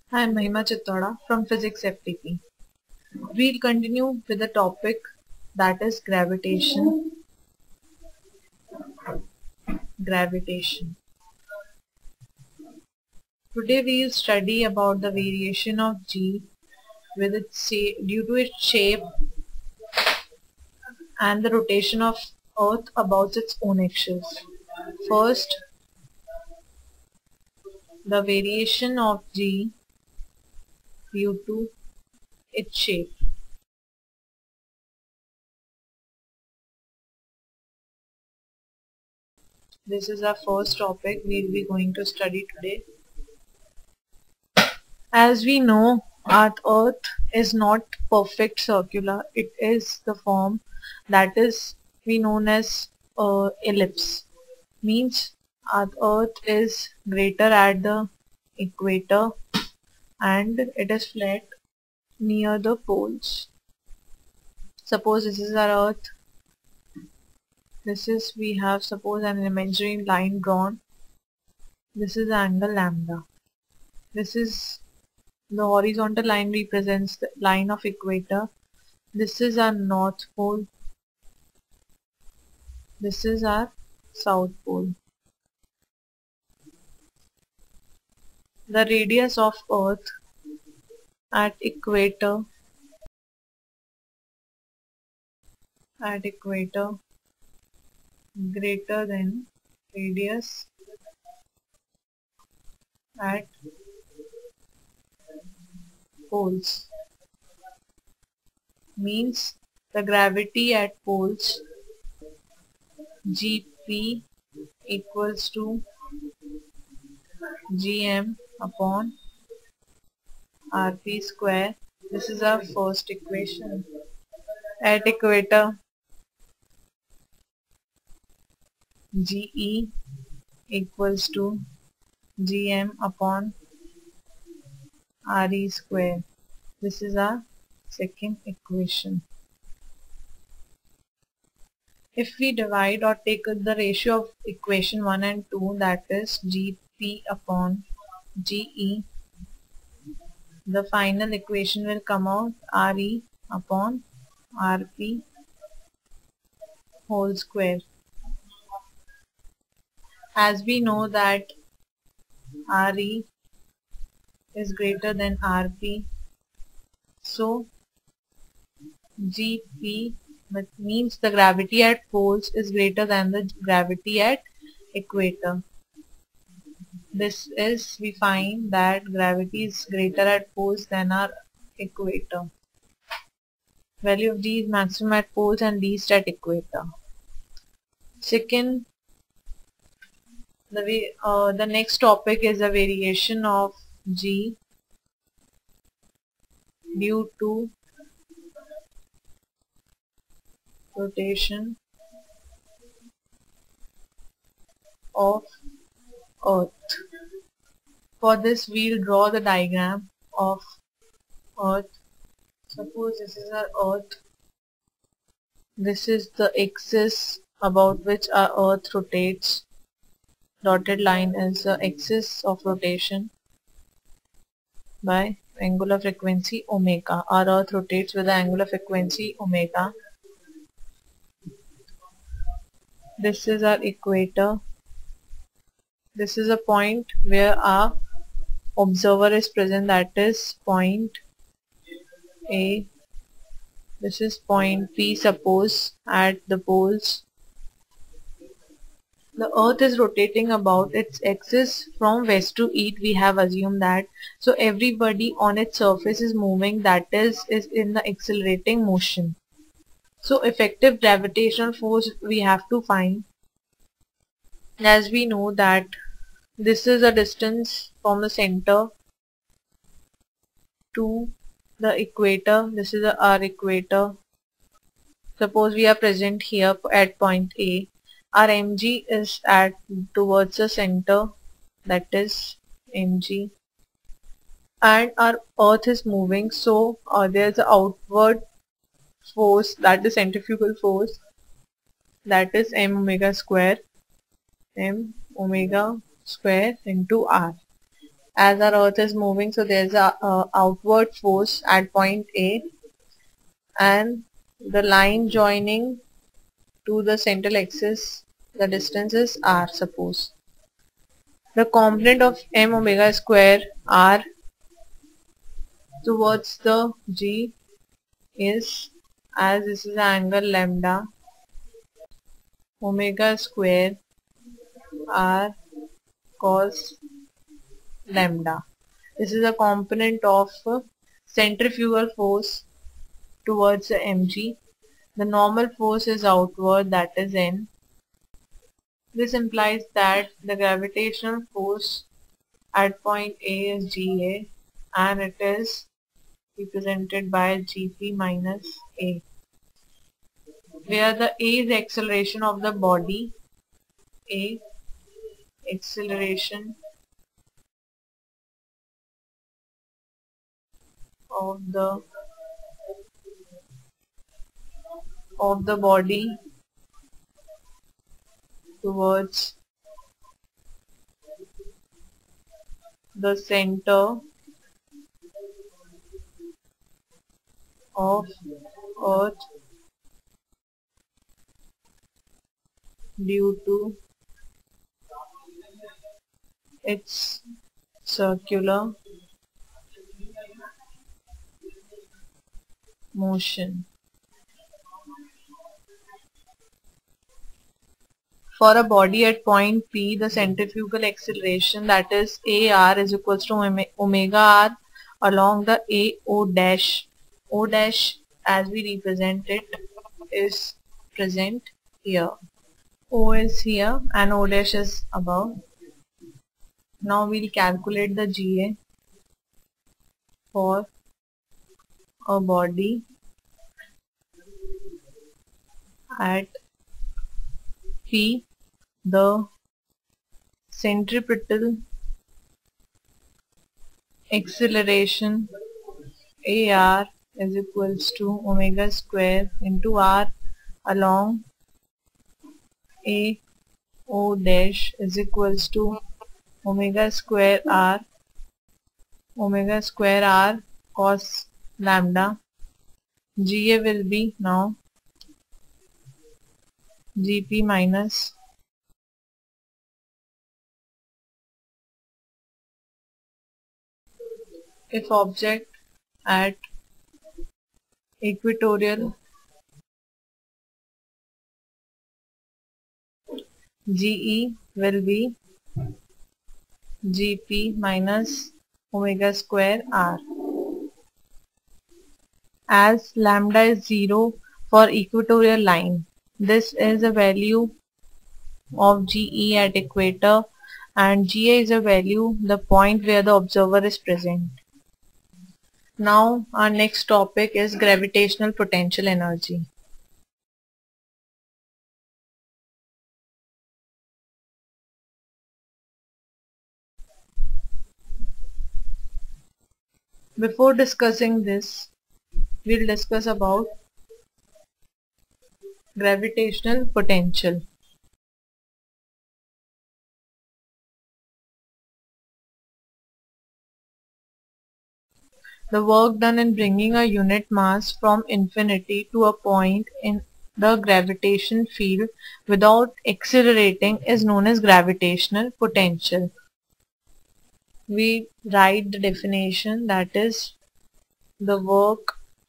Hi, I'm Mahima Chittoda from Physics FTP. We'll continue with the topic that is gravitation. Gravitation. Today we'll study about the variation of G with due to its shape and the rotation of Earth about its own axis. First, the variation of G due to its shape. This is our first topic we'll be going to study today. As we know, our Earth is not perfect circular. It is the form that is we known as ellipse. Means our Earth is greater at the equator and it is flat near the poles. Suppose this is our Earth. This is we have suppose an imaginary line drawn. This is angle lambda. This is the horizontal line represents the line of equator. This is our north pole. This is our south pole. The radius of Earth at equator greater than radius at poles. Means the gravity at poles Gp equals to Gm upon Rp square. This is our first equation. At equator Ge equals to Gm upon Re square. This is our second equation. If we divide or take the ratio of equation 1 and 2, that is Gp upon Ge, the final equation will come out Re upon Rp whole square. As we know that Re is greater than Rp, so Gp means the gravity at poles is greater than the gravity at equator. This is, we find that gravity is greater at poles than our equator. Value of G is maximum at poles and least at equator. Second, the next topic is a variation of G due to rotation of Earth. For this we'll draw the diagram of Earth. Suppose this is our Earth. This is the axis about which our Earth rotates. Dotted line is the axis of rotation by angular frequency omega. Our Earth rotates with the angular frequency omega. This is our equator. This is a point where our observer is present, that is point A. This is point P, suppose at the poles. The Earth is rotating about its axis from west to east, we have assumed that. So everybody on its surface is moving, that is in the accelerating motion. So effective gravitational force we have to find. As we know that this is a distance from the center to the equator. This is our equator. Suppose we are present here at point A. Our mg is towards the center, that is mg, and our Earth is moving, so there is an outward force, that is centrifugal force, that is m omega square into r. as our earth is moving, so there's a outward force at point A, and the line joining to the central axis, the distance is r, suppose. The component of m omega square r towards the g is, as this is the angle lambda, omega square r cos lambda. This is a component of centrifugal force towards the mg. The normal force is outward, that is N. This implies that the gravitational force at point A is Ga, and it is represented by Gp minus A, where the A is the acceleration of the body, A acceleration of the body towards the center of earth due to its circular motion. For a body at point P, the centrifugal acceleration, that is AR, is equals to omega r along the AO dash. O dash, as we represent it, is present here. O is here and O dash is above. Now we'll calculate the GA for a body at P. The centripetal acceleration AR is equals to omega square into r along AO dash is equals to omega square r cos lambda. GA will be now Gp minus if object at equatorial, GE will be Gp minus omega square r. As lambda is 0 for equatorial line, this is a value of GE at equator, and GA is a value, the point where the observer is present. Now our next topic is gravitational potential energy. Before discussing this, we'll discuss about gravitational potential. The work done in bringing a unit mass from infinity to a point in the gravitation field without accelerating is known as gravitational potential. We write the definition, that is the work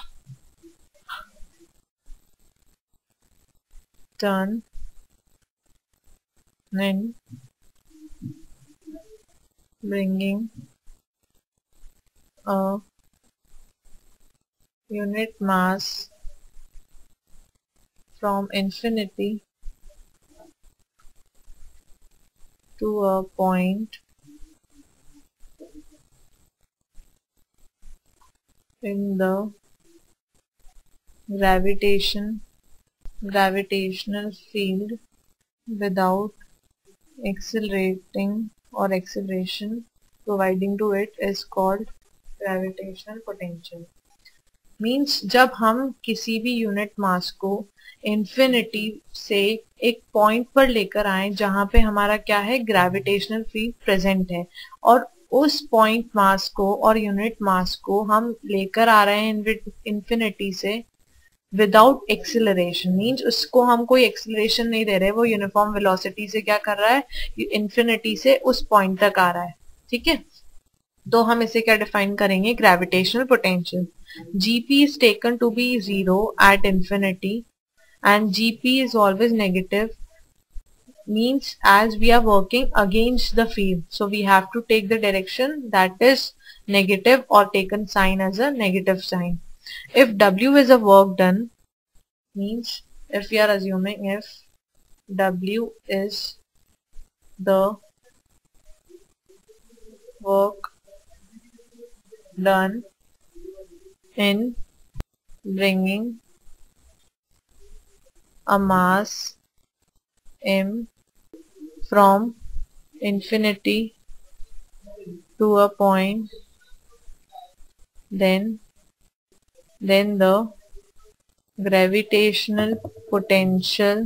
done in bringing a unit mass from infinity to a point in the gravitational field without accelerating or acceleration providing to it is called gravitational potential. Means जब हम किसी भी unit mass को infinity से एक point पर लेकर आए जहां पे हमारा क्या है, ग्रेविटेशनल फील्ड प्रेजेंट है, और उस पॉइंट मास को और यूनिट मास को हम लेकर आ रहे हैं इंफिनिटी से विदाउट एक्सिलरेशन, मीन्स उसको हम कोई एक्सिलरेशन नहीं दे रहे, वो यूनिफॉर्म वेलोसिटी से क्या कर रहा है, इंफिनिटी से उस पॉइंट तक आ रहा है। ठीक है, तो हम इसे क्या डिफाइन करेंगे, gravitational potential. Gp is taken to be 0 at infinity and Gp is always negative, means as we are working against the field, so we have to take the direction that is negative or taken sign as a negative sign. If W is a work done, means if we are assuming if W is the work done in bringing a mass m from infinity to a point, then the gravitational potential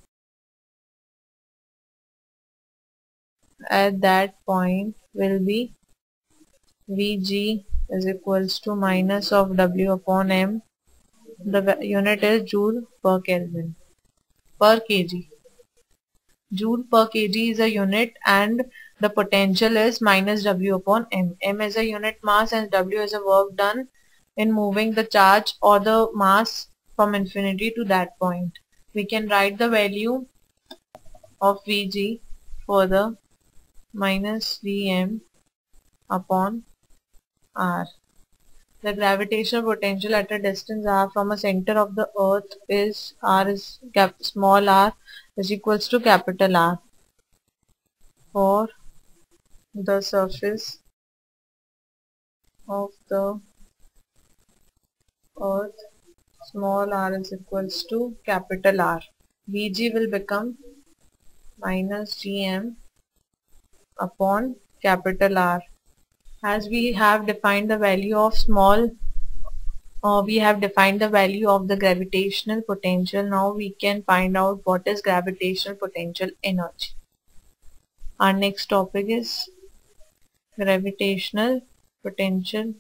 at that point will be Vg is equals to minus of W upon m. The unit is joule per Kelvin per kg. Joule per kg is a unit and the potential is minus W upon m. M is a unit mass and W is a work done in moving the charge or the mass from infinity to that point. We can write the value of Vg further, minus Vm upon r. The gravitational potential at a distance r from a center of the earth is small r is equals to capital R. For the surface of the earth, small r is equals to capital R. Vg will become minus Gm upon capital R. As we have defined the value of we have defined the value of the gravitational potential. Now we can find out what is gravitational potential energy. Our next topic is gravitational potential.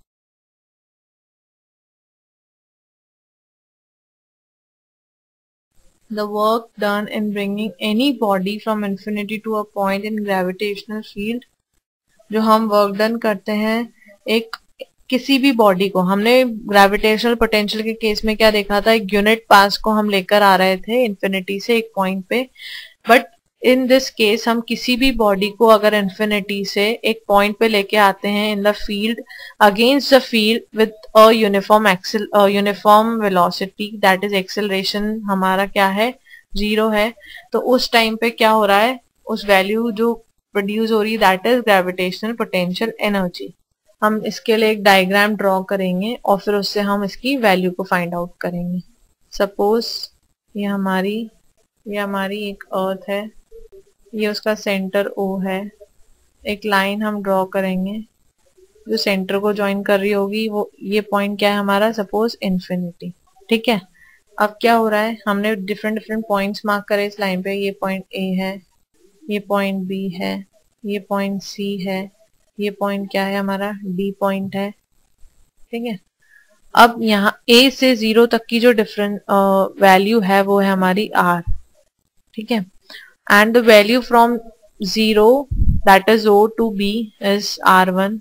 The work done in bringing any body from infinity to a point in gravitational field. जो हम work done करते हैं एक किसी भी body को, हमने gravitational potential के केस में क्या देखा था, एक यूनिट पास को हम लेकर आ रहे थे इन्फिनिटी से एक पॉइंट पे, बट इन दिस केस हम किसी भी बॉडी को अगर इन्फिनिटी से एक पॉइंट पे लेके आते हैं in the field against the field with a uniform velocity, that is acceleration हमारा क्या है, 0 है, तो उस टाइम पे क्या हो रहा है, उस वैल्यू जो प्रोड्यूस हो रही है that is gravitational potential energy. हम इसके लिए एक डायग्राम ड्रॉ करेंगे और फिर उससे हम इसकी वैल्यू को फाइंड आउट करेंगे। सपोज ये हमारी एक अर्थ है, ये उसका सेंटर O है, एक लाइन हम ड्रॉ करेंगे जो सेंटर को ज्वाइन कर रही होगी, वो ये पॉइंट क्या है हमारा, सपोज इन्फिनिटी। ठीक है, अब क्या हो रहा है, हमने डिफरेंट पॉइंट्स मार्क करे इस लाइन पे, ये पॉइंट A है, ये पॉइंट B है, ये पॉइंट C है, ये पॉइंट क्या है हमारा, D पॉइंट है। ठीक है, अब यहाँ A से 0 तक की जो डिफरेंट वैल्यू है वो है हमारी R। ठीक है, and the value from 0 that is O to B is R1.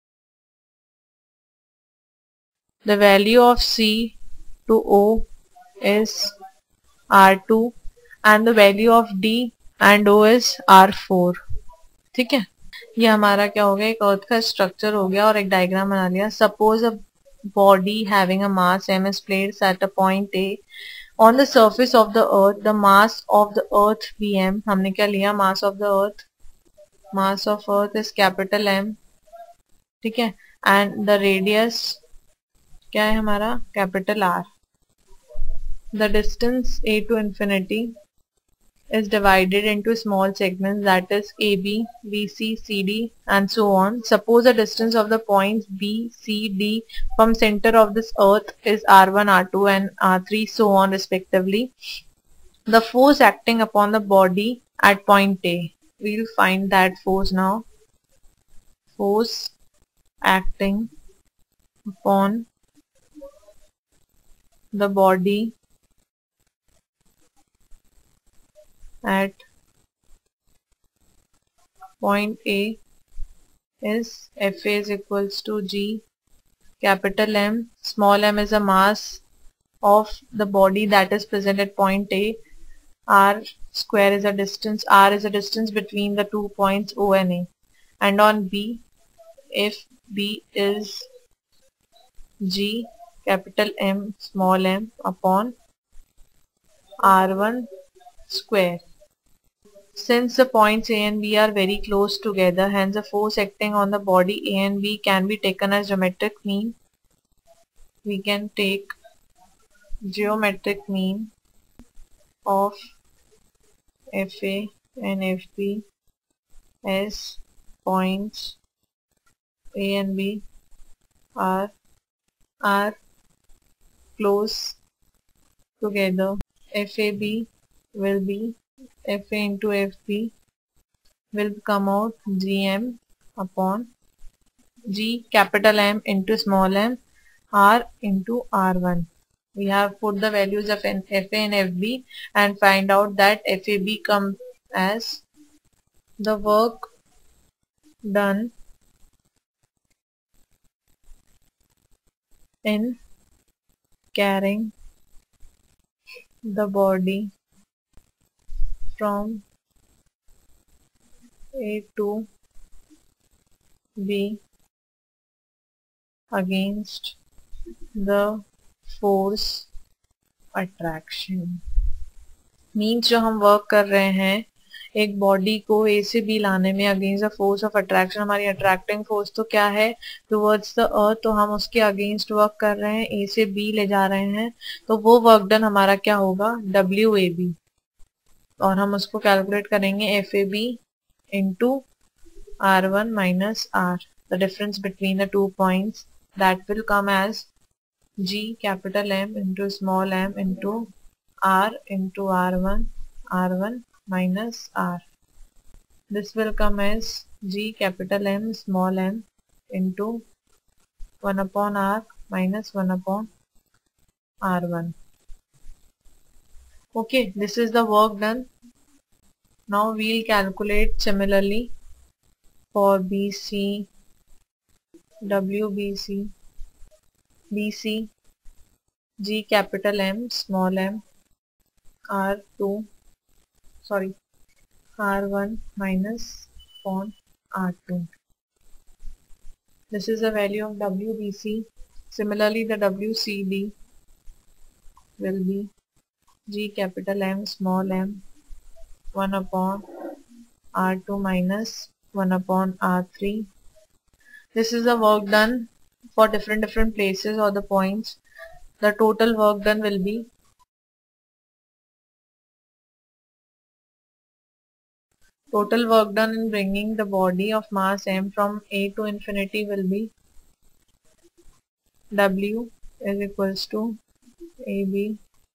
The value of C to O is R2 and the value of D and O is R4. ठीक है, ये हमारा क्या हो गया, एक अर्थ का स्ट्रक्चर हो गया और एक डायग्राम बना लिया। Suppose a body having a mass m is placed at a point A on the surface of the earth. The mass of the earth Vm, हमने क्या लिया, mass of the earth is capital M। ठीक है, and the radius क्या है हमारा, capital R। The distance A to infinity is divided into small segments, that is AB, BC, CD and so on. Suppose the distance of the points B, C, D from center of this earth is R1, R2 and R3 so on respectively. The force acting upon the body at point A, we will find that force now. force acting upon the body at point A is Fa is equals to G capital M. Small m is a mass of the body that is present at point A. R square is a distance. R is a distance between the 2 points O and A. And on B, if B is G capital M small m upon R1 square. Since the points A and B are very close together, hence the force acting on the body A and B can be taken as geometric mean. We can take geometric mean of Fa and Fb as points A and B are close together. Fab will be Fa into Fb will come out Gm upon G capital M into small m R into R1. We have put the values of Fa and Fb and find out that Fab comes as the work done in carrying the body from A to B against the force attraction. Means जो हम work कर रहे हैं एक body को ए से B लाने में against the force of attraction, हमारी अट्रैक्टिंग फोर्स तो क्या है टुवर्ड्स द अर्थ, तो हम उसके अगेंस्ट वर्क कर रहे हैं, ए से बी ले जा रहे हैं, तो वो वर्क डन हमारा क्या होगा WAB, और हम उसको कैलकुलेट करेंगे FAB into R1 minus R, the difference between the 2 points, that will come as G capital M into small m into R into R1 minus R. This will come as G capital M small m into 1 upon R minus 1 upon R1. Okay, this is the work done. Now we'll calculate similarly for BC, WBC, BC, G capital M small m R1 minus upon R2. This is the value of WBC. Similarly, the WCD will be G capital M small m 1 upon R2 minus 1 upon R3. This is the work done for different places or the points. The total work done will be in bringing the body of mass m from A to infinity will be W is equals to AB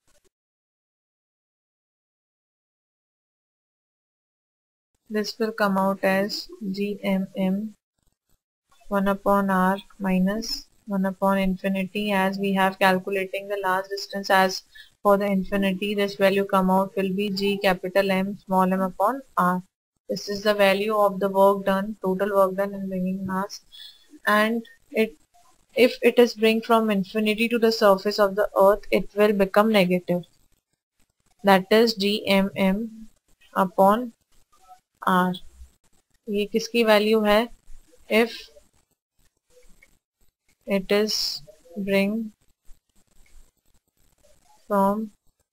this will come out as GMM 1 upon R minus 1 upon infinity, as we have calculating the last distance as for the infinity, this value come out will be G capital M small m upon R. This is the value of the work done, total work done in bringing mass, and if it is bring from infinity to the surface of the earth, it will become negative. That is GMM upon R. ये किसकी value है? If it is bring from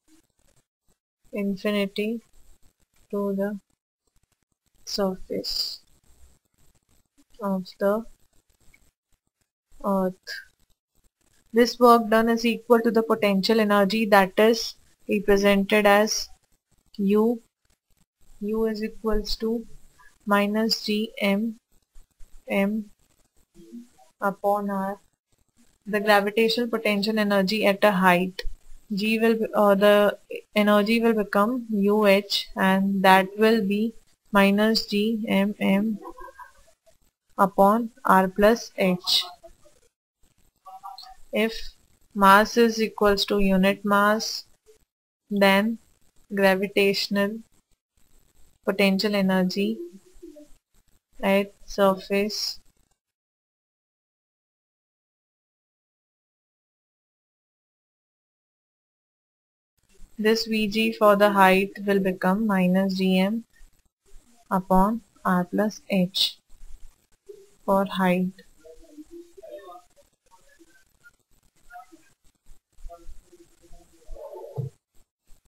infinity to the surface of the earth. This work done is equal to the potential energy that is represented as U. U is equals to minus GM M upon R. The gravitational potential energy at a height, G will the energy will become UH, and that will be minus GMM upon r plus h. If mass is equals to unit mass, then gravitational potential energy at surface this Vg for the height will become minus gm upon r plus h for height.